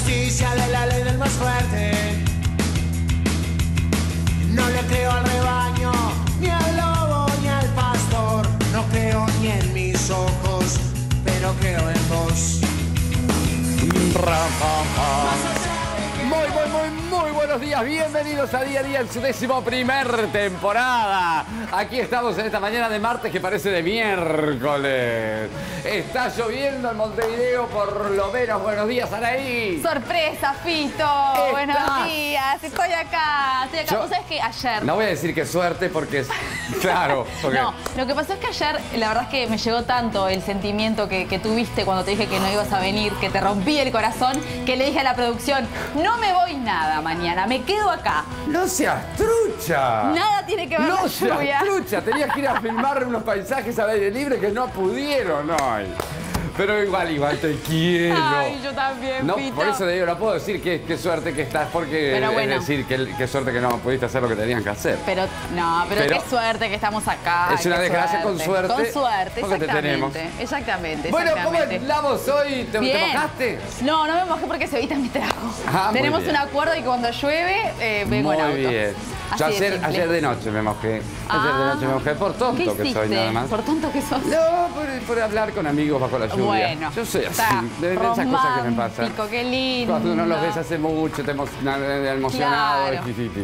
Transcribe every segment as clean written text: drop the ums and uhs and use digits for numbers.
justicia de la ley del más fuerte. No le creo al rebaño, ni al lobo, ni al pastor. No creo ni en mis ojos, pero creo en vos. Muy buenos días, bienvenidos a Día a Día en su 11ª temporada. Aquí estamos en esta mañana de martes que parece de miércoles. Está lloviendo en Montevideo por lo menos. Buenos días, Araí. Sorpresa, Fito. Buenos días, estoy acá. ¿Vos sabés que ayer... No voy a decir que suerte porque es... Claro. Porque... No, lo que pasó es que ayer, la verdad es que me llegó tanto el sentimiento que tuviste cuando te dije que no ibas a venir, que te rompí el corazón, que le dije a la producción, no me voy nada mañana, me quedo acá. ¡No seas trucha! Nada tiene que ver con la lluvia. ¡No seas trucha! Tenías que ir a filmar unos paisajes al aire libre que no pudieron hoy. Pero igual te quiero. Ay, yo también, no, Pito. por eso te digo, no puedo decir qué suerte que estás, porque pero bueno, es decir qué suerte que no pudiste hacer lo que tenías que hacer. Pero qué suerte que estamos acá. Es una desgracia con suerte. Con suerte, porque te tenemos. Exactamente. Bueno, ¿cómo andamos hoy? ¿Te mojaste? No me mojé porque Cevita me trajo. Tenemos un acuerdo y cuando llueve vengo en auto. Muy bien. Yo ayer de noche me mojé. Ayer de noche me mojé por tonto que soy nada más. ¿Por tonto que sos? No, por hablar con amigos bajo la lluvia. Bueno. Yo soy así. De esas cosas que me pasan. Qué lindo. Cuando uno los ves hace mucho, te emocionado. Claro.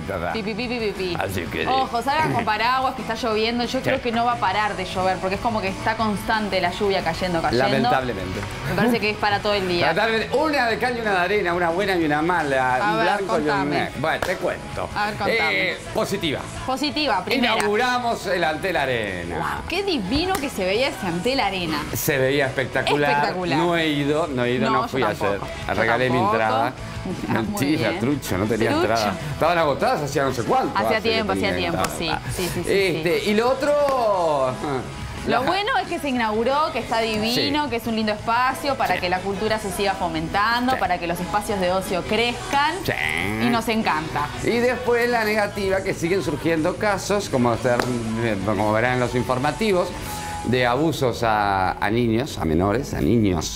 Pi. Así que... Ojo, salgan con paraguas que está lloviendo. Yo creo que no va a parar de llover porque es como que está constante la lluvia cayendo. Lamentablemente. Me parece que es para todo el día. Una de cal y una de arena, una buena y una mala. Un blanco y un negro. Bueno, te cuento. A ver, contame. Positiva, primera. Inauguramos el Antel Arena. Wow, qué divino que se veía ese Antel Arena. Se veía espectacular. No he ido, no fui ayer. Regalé mi entrada. Mentira, trucho, no tenía entrada. Estaban agotadas hacía no sé cuánto. Hacía tiempo, sí. Y lo otro... Lo bueno es que se inauguró, que está divino, que es un lindo espacio para que la cultura se siga fomentando, para que los espacios de ocio crezcan y nos encanta. Y después la negativa, que siguen surgiendo casos, como verán en los informativos, de abusos a niños, a menores, a niños,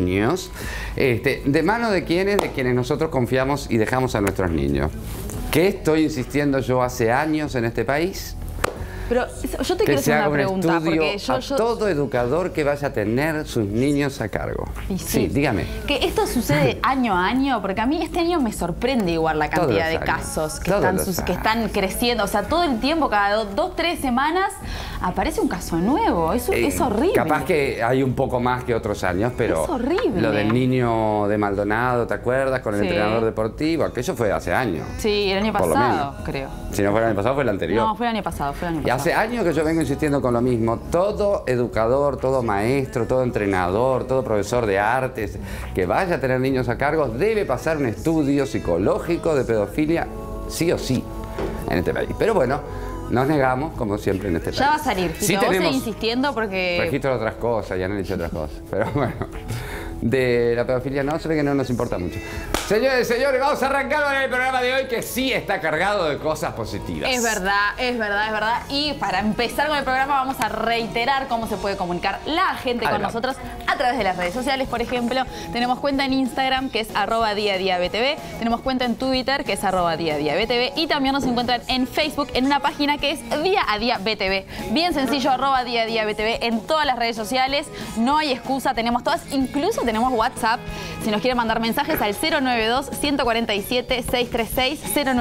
de mano de quienes nosotros confiamos y dejamos a nuestros niños. ¿Qué estoy insistiendo yo hace años en este país? Pero yo te quiero hacer una pregunta, porque todo educador que vaya a tener sus niños a cargo. Sí, dígame. Que esto sucede año a año, porque a mí este año me sorprende igual la cantidad de casos que están creciendo. O sea, todo el tiempo, cada 2-3 semanas, aparece un caso nuevo. Es horrible. Capaz que hay un poco más que otros años, pero es horrible. Lo del niño de Maldonado, ¿te acuerdas? Con el entrenador deportivo, aquello fue hace años. Sí, el año pasado, creo. Si no fue el año pasado, fue el anterior. No, fue el año pasado, Y hace años que yo vengo insistiendo con lo mismo. Todo educador, todo maestro, todo entrenador, todo profesor de artes que vaya a tener niños a cargo debe pasar un estudio psicológico de pedofilia, sí o sí, en este país. Pero bueno, nos negamos, como siempre, en este país. Ya va a salir. Sí, vos tenemos seguís insistiendo porque... registro de otras cosas y análisis de otras cosas. Pero bueno, de la pedofilia no, se ve que no nos importa mucho. Señores, vamos a arrancar con el programa de hoy que sí está cargado de cosas positivas. Es verdad. Y para empezar con el programa vamos a reiterar cómo se puede comunicar la gente con nosotros a través de las redes sociales. Por ejemplo, tenemos cuenta en Instagram que es @diadiabtv, tenemos cuenta en Twitter que es @diadiabtv y también nos encuentran en Facebook en una página que es Día a Día BTV. Bien sencillo, @diadiabtv en todas las redes sociales. No hay excusa, tenemos todas, incluso tenemos WhatsApp. Si nos quieren mandar mensajes al 092-147-636,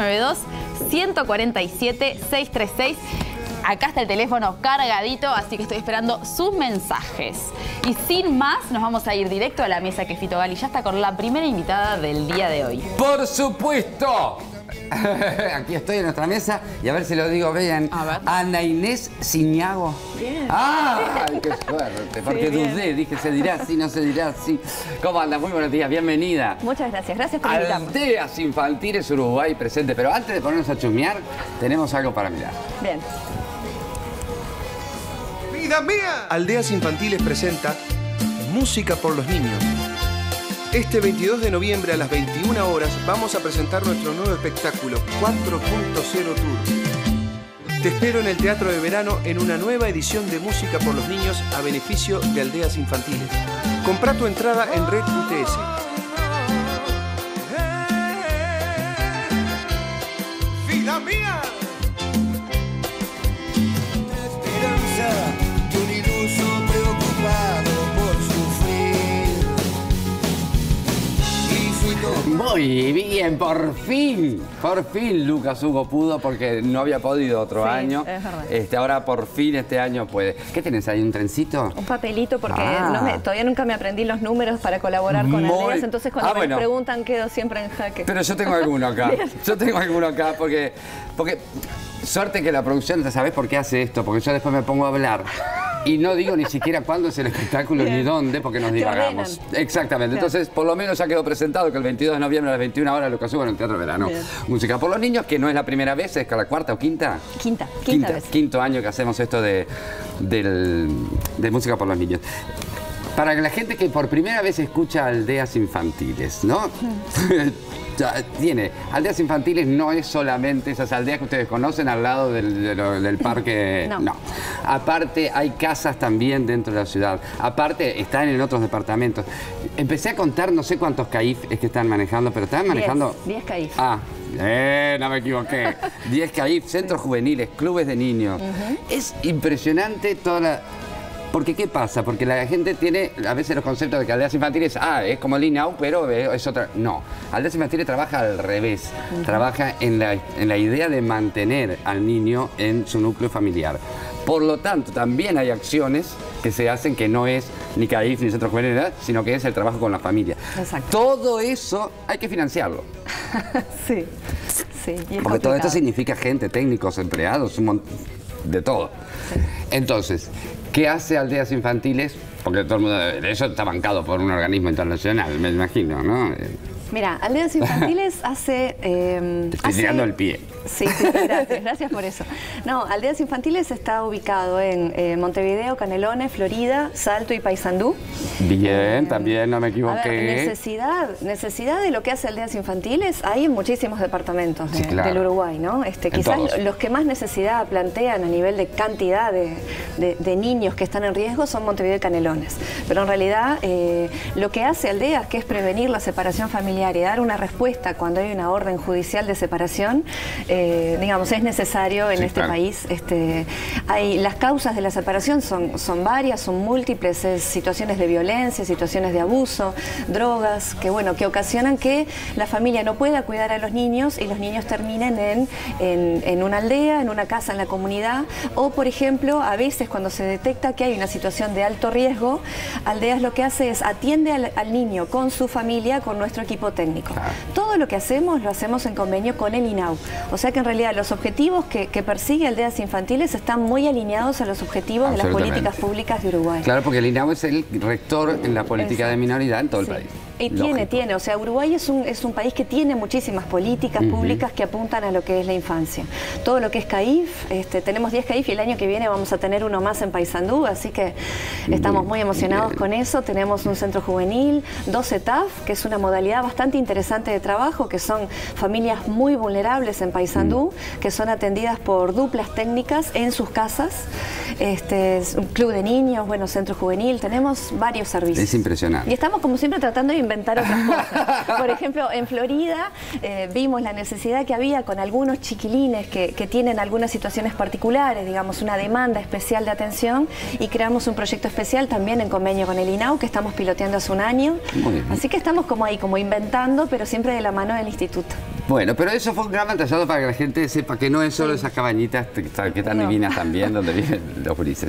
092-147-636. Acá está el teléfono cargadito, así que estoy esperando sus mensajes. Y sin más, nos vamos a ir directo a la mesa que Fito Gali ya está con la primera invitada del día de hoy. ¡Por supuesto! Aquí estoy en nuestra mesa y a ver si lo digo bien. Ana Inés Ciñago. Bien. ¡Ay, qué suerte! Porque dudé, dije, se dirá así, no se dirá así. ¿Cómo andas? Muy buenos días, bienvenida. Muchas gracias, gracias por invitarme. Aldeas Infantiles Uruguay presente, pero antes de ponernos a chusmear, tenemos algo para mirar. Bien. ¡Vida mía! Aldeas Infantiles presenta Música por los Niños. Este 22 de noviembre a las 21 horas vamos a presentar nuestro nuevo espectáculo 4.0 Tour. Te espero en el Teatro de Verano en una nueva edición de Música por los Niños a beneficio de Aldeas Infantiles. Comprá tu entrada en Red UTS. mía. Esperanza de un iluso preocupado por sufrir. Y fui todo. Muy bien, por fin Lucas Hugo pudo porque no había podido otro Sí, año. es verdad. Ahora por fin este año puede. ¿Qué tenés ahí, un trencito? Un papelito porque Ah. todavía nunca me aprendí los números para colaborar con Muy- Aldeas, entonces cuando me bueno. preguntan quedo siempre en jaque. Pero yo tengo alguno acá. Yo tengo alguno acá porque suerte que la producción, ¿sabés por qué hace esto? Porque yo después me pongo a hablar y no digo ni siquiera cuándo es el espectáculo ni dónde porque nos Te divagamos. ordenan. Exactamente. Claro. Entonces, por lo menos ya quedó presentado que el 22 de noviembre a las 21 horas Lucas Hugo en el Teatro Verano. Bien. Música por los niños, que no es la primera vez, es que la cuarta o quinta. Quinta vez. Quinto año que hacemos esto de música por los niños. Para la gente que por primera vez escucha Aldeas Infantiles, ¿no? Ya tiene, Aldeas Infantiles no es solamente esas aldeas que ustedes conocen al lado del parque, No. no. Aparte hay casas también dentro de la ciudad, aparte están en otros departamentos. Empecé a contar, no sé cuántos CAIF es que están manejando, pero están manejando... 10 CAIF. Ah, no me equivoqué. 10 CAIF, centros juveniles, clubes de niños. Es impresionante toda la... Porque ¿qué pasa? Porque la gente tiene a veces los conceptos de que Aldeas Infantiles, es como el INAU, pero es otra... No, Aldeas Infantiles trabaja al revés. Trabaja en la idea de mantener al niño en su núcleo familiar. Por lo tanto, también hay acciones que se hacen que no es ni CAIF ni Centro Juvenil, sino que es el trabajo con la familia. Exacto. Todo eso hay que financiarlo. Sí, sí. Y es Porque todo esto complicado. significa gente, técnicos, empleados, de todo. Entonces, ¿qué hace Aldeas Infantiles? Porque todo el mundo, eso está bancado por un organismo internacional, me imagino, ¿no? Mira, Aldeas Infantiles hace... Te estoy tirando el pie. Sí, gracias por eso. No, Aldeas Infantiles está ubicado en Montevideo, Canelones, Florida, Salto y Paysandú. Bien, también no me A equivoqué. ver, necesidad de lo que hace Aldeas Infantiles hay en muchísimos departamentos Sí, claro. del Uruguay, ¿no? Quizás todos. los que más necesidad plantean a nivel de cantidad de niños que están en riesgo son Montevideo y Canelones. Pero en realidad lo que hace Aldeas, que es prevenir la separación familiar y dar una respuesta cuando hay una orden judicial de separación, digamos, es necesario en Sí, este claro. país. Las causas de la separación son varias, son múltiples, situaciones de violencia, situaciones de abuso, drogas, que ocasionan que la familia no pueda cuidar a los niños y los niños terminen en una aldea, en una casa en la comunidad, o por ejemplo, a veces cuando se detecta que hay una situación de alto riesgo, Aldeas lo que hace es atiende al niño con su familia, con nuestro equipo técnico. Claro. Todo lo que hacemos lo hacemos en convenio con el INAU. O sea que en realidad los objetivos que persigue Aldeas Infantiles están muy alineados a los objetivos de las Absolutamente. políticas públicas de Uruguay. Claro, porque el INAU es el rector en la política de minoridad en todo el Sí. país. Y Lógico. tiene, o sea, Uruguay es un país que tiene muchísimas políticas públicas que apuntan a lo que es la infancia. Todo lo que es CAIF, tenemos 10 CAIF y el año que viene vamos a tener uno más en Paysandú, así que estamos muy emocionados con eso. Tenemos un centro juvenil, 12 TAF, que es una modalidad bastante interesante de trabajo, que son familias muy vulnerables en Paysandú, que son atendidas por duplas técnicas en sus casas. Es un club de niños, centro juvenil, tenemos varios servicios. Es impresionante. Y estamos como siempre tratando de inventar otras cosas. Por ejemplo, en Florida vimos la necesidad que había con algunos chiquilines que tienen algunas situaciones particulares, digamos, una demanda especial de atención, y creamos un proyecto especial también en convenio con el INAU que estamos piloteando hace un año. Muy bien. Así que estamos como ahí, como inventando, pero siempre de la mano del instituto. Bueno, pero eso fue un gran batallado para que la gente sepa que no es solo esas cabañitas que tan No. divinas también, donde viven los gurises.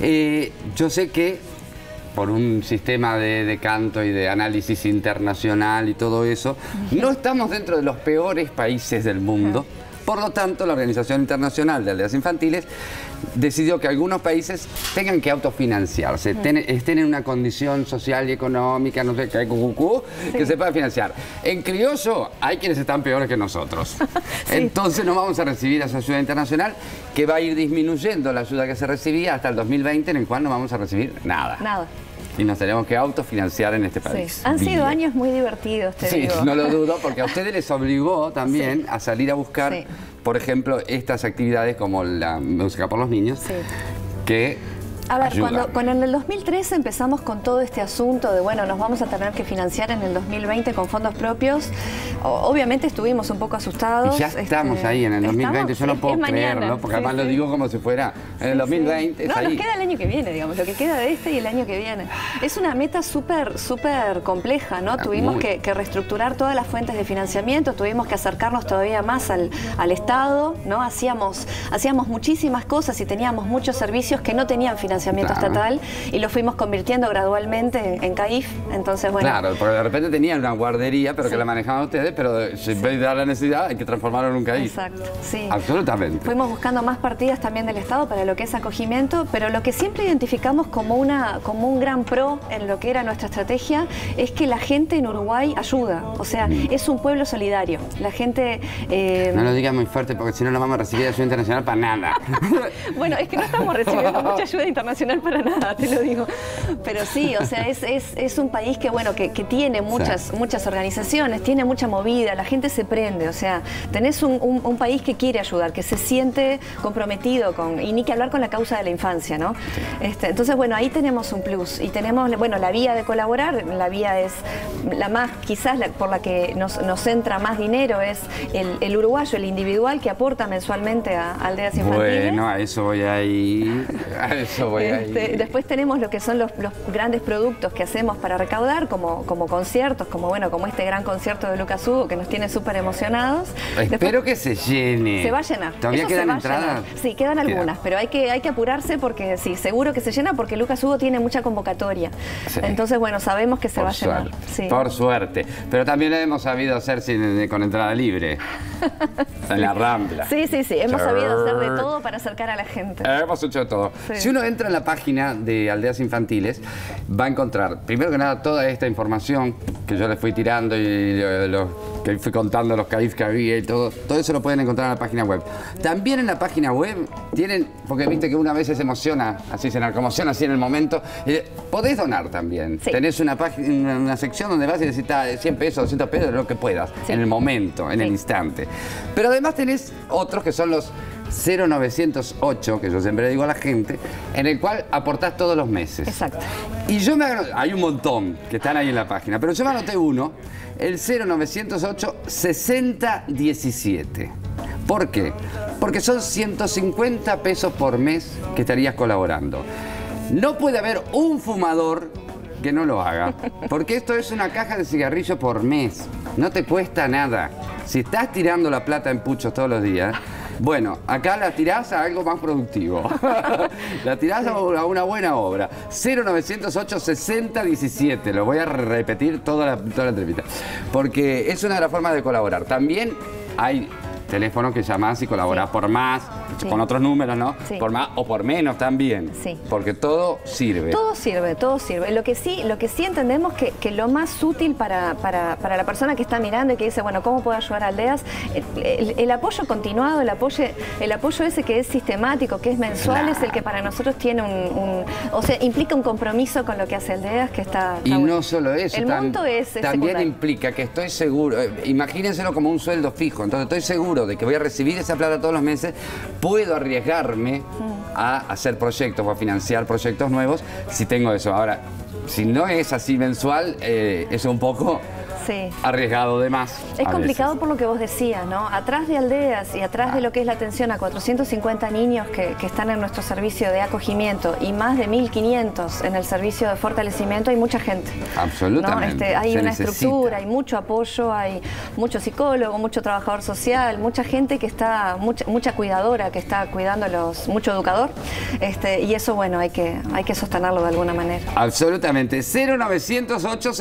Yo sé que por un sistema de canto y de análisis internacional y todo eso, no estamos dentro de los peores países del mundo. Por lo tanto, la Organización Internacional de Aldeas Infantiles decidió que algunos países tengan que autofinanciarse, estén en una condición social y económica, no sé qué, que se pueda financiar. En criollo hay quienes están peores que nosotros. Entonces no vamos a recibir esa ayuda internacional, que va a ir disminuyendo la ayuda que se recibía hasta el 2020, en el cual no vamos a recibir nada. Nada. Y nos tenemos que autofinanciar en este país. Sí. Han sido Bien. años muy divertidos, te Sí, digo. no lo dudo, porque a ustedes les obligó también a salir a buscar, Sí. por ejemplo, estas actividades como la música por los niños, Sí. que A ver, ayuda. cuando en el 2013 empezamos con todo este asunto de, bueno, nos vamos a tener que financiar en el 2020 con fondos propios, obviamente estuvimos un poco asustados. Y ya estamos ahí en el 2020, yo no puedo creerlo, porque además lo digo como si fuera en el 2020. No, es ahí. nos queda el año que viene, digamos, lo que queda de este y el año que viene. Es una meta súper compleja, ¿no? Tuvimos que reestructurar todas las fuentes de financiamiento, tuvimos que acercarnos todavía más al Estado, ¿no? Hacíamos muchísimas cosas y teníamos muchos servicios que no tenían financiamiento estatal y los fuimos convirtiendo gradualmente en CAIF. Entonces, bueno. Claro, porque de repente tenían una guardería, pero que la manejaban ustedes, pero si en vez de dar la necesidad, hay que transformarlo en un CAIF. Exacto, sí. Absolutamente. Fuimos buscando más partidas también del Estado para lo que es acogimiento, pero lo que siempre identificamos como un gran pro en lo que era nuestra estrategia es que la gente en Uruguay ayuda. O sea, es un pueblo solidario. La gente... No lo digas muy fuerte porque si no, no vamos a recibir ayuda internacional para nada. Bueno, es que no estamos recibiendo mucha ayuda internacional para nada, te lo digo. Pero sí, o sea, es un país que, bueno, que tiene muchas organizaciones, tiene mucha movida, la gente se prende. O sea, tenés un país que quiere ayudar, que se siente comprometido y ni que hablar con la causa de la infancia, ¿no? Entonces, bueno, ahí tenemos un plus y tenemos, bueno, la vía de colaborar, la vía es la más, quizás por la que nos entra más dinero, es el uruguayo, el individual que aporta mensualmente a aldeas infantiles. Bueno, a eso voy ahí, Después tenemos lo que son los grandes productos que hacemos para recaudar, como conciertos, como este gran concierto de Lucas Hugo que nos tiene súper emocionados. Espero que se llene. Se va a llenar. ¿Todavía quedan entradas? Sí, quedan algunas, pero hay que apurarse porque sí, seguro que se llena porque Lucas Hugo tiene mucha convocatoria. Sí. Entonces, bueno, sabemos que se va a llenar. Sí. Por suerte. Pero también lo hemos sabido hacer con entrada libre. En la Rambla. Sí, hemos sabido hacer de todo para acercar a la gente. Hemos hecho todo. Sí. Si uno entra en la página de Aldeas Infantiles, va a encontrar, primero que nada, toda esta información que yo les fui tirando y que fui contando los CAIF que había y todo eso lo pueden encontrar en la página web. También en la página web tienen, porque viste que una vez se emociona, así se narcomociona así en el momento, podés donar también. Sí. Tenés una sección donde vas y necesitas 100 pesos, 200 pesos, lo que puedas, en el momento, en el instante. Pero además tenés otros que son los 0908, que yo siempre digo a la gente, en el cual aportás todos los meses. Exacto. Y hay un montón que están ahí en la página, pero yo me anoté uno, el 0908 6017. ¿Por qué? Porque son 150 pesos por mes que estarías colaborando. No puede haber un fumador que no lo haga, porque esto es una caja de cigarrillos por mes. No te cuesta nada. Si estás tirando la plata en puchos todos los días, bueno, acá la tirás a algo más productivo. La tirás a una buena obra. 0908 6017. Lo voy a repetir toda la entrevista. Porque es una de las formas de colaborar. También hay teléfono que llamás y colaborás por más, con otros números, ¿no? Sí. Por más o por menos también. Sí. Porque todo sirve. Todo sirve. Lo que sí entendemos que lo más útil para la persona que está mirando y que dice, bueno, ¿cómo puedo ayudar a Aldeas? El apoyo continuado, el apoyo ese que es sistemático, que es mensual, es el que para nosotros tiene o sea, implica un compromiso con lo que hace Aldeas, que está y bueno. No solo eso, el monto es también secundario. Implica que estoy seguro, imagínenselo como un sueldo fijo, entonces estoy seguro de que voy a recibir esa plata todos los meses, puedo arriesgarme a hacer proyectos o a financiar proyectos nuevos si tengo eso. Ahora, si no es así mensual, es un poco arriesgado de más. Es complicado por lo que vos decías, ¿no? Atrás de Aldeas y atrás de lo que es la atención a 450 niños que están en nuestro servicio de acogimiento y más de 1.500 en el servicio de fortalecimiento, hay mucha gente. Absolutamente. ¿No? Hay una estructura, hay mucho apoyo, hay mucho psicólogo, mucho trabajador social, mucha gente que está, mucha cuidadora que está cuidando mucho educador, y eso, bueno, hay que sostenerlo de alguna manera. Absolutamente. 0908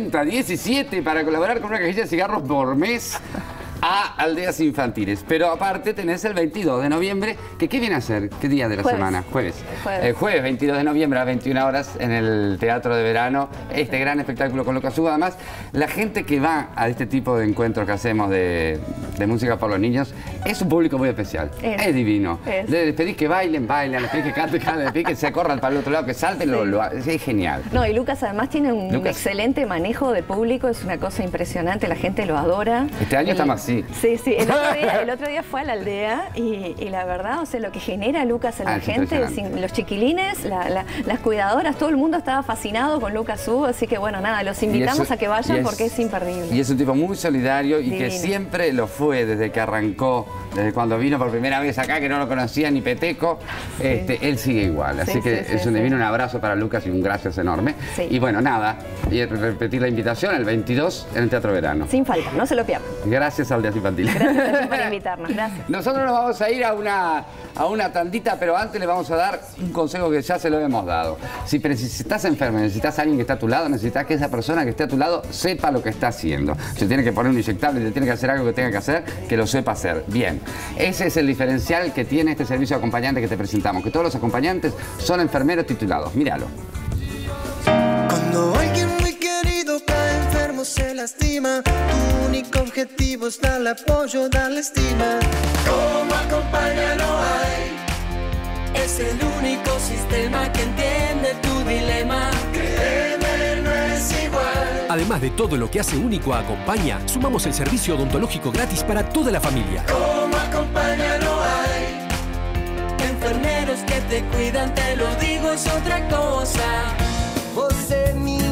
6017 para colaborar con una cajilla de cigarros por mes a Aldeas Infantiles. Pero aparte tenés el 22 de noviembre, que ¿qué viene a ser? ¿Qué día de la semana? Jueves. El jueves 22 de noviembre a 21 horas en el Teatro de Verano, este gran espectáculo con Lucas Hugo. Además, la gente que va a este tipo de encuentros que hacemos de música por los niños, es un público muy especial. Es divino. Les pedís que bailen, les pedís que canten, les pedís que se corran para el otro lado, que salten, es genial. No, y Lucas además tiene un excelente manejo de público, es una cosa impresionante, la gente lo adora. Este año está masivo. sí. Sí, sí. El otro día fue a la aldea y la verdad, o sea, lo que genera Lucas en la gente, los chiquilines, las cuidadoras, todo el mundo estaba fascinado con Lucas Hugo, así que bueno, nada, los invitamos a que vayan porque es imperdible. Y es un tipo muy solidario y Divino. que siempre lo fue desde que arrancó, desde cuando vino por primera vez acá, que no lo conocía ni Peteco, él sigue igual. Así que es un divino, un abrazo para Lucas y un gracias enorme. Sí. Y bueno, nada, y repetir la invitación el 22 en el Teatro Verano. Sin falta, no se lo pierdan. Gracias a Aldeas Infantiles. Gracias por invitarnos, gracias. Nosotros nos vamos a ir a una tandita, pero antes le vamos a dar un consejo que ya se lo hemos dado. Si estás enfermo, necesitas a alguien que está a tu lado, necesitas que esa persona que esté a tu lado sepa lo que está haciendo. Si tiene que poner un inyectable, si tiene que hacer algo que tenga que hacer, que lo sepa hacer. Bien, ese es el diferencial que tiene este servicio de acompañante que te presentamos, que todos los acompañantes son enfermeros titulados. Míralo. Cuando alguien muy querido cae enfermo, se lastima, tu único objetivo es darle apoyo, darle estima. Como acompaña no hay, es el único sistema que entiende tu dilema. Créeme, no es igual. Además de todo lo que hace único a Acompaña, sumamos el servicio odontológico gratis para toda la familia. Como acompaña no hay, enfermeros que te cuidan, te lo digo, es otra cosa. Vos en mi